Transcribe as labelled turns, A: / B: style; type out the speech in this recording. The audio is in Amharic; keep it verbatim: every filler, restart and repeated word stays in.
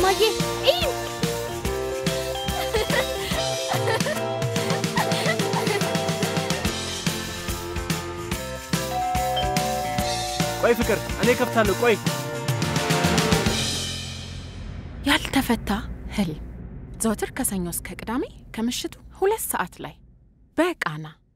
A: እማዬ እይ
B: ቆይ ፍቅር እኔ ከፍታለሁ ቆይ
C: ያልተፈታ ህልም ዘወትር ከሰኞ እስከ ቅዳሜ ከምሽቱ ሁለት ሰዓት ላይ በቃና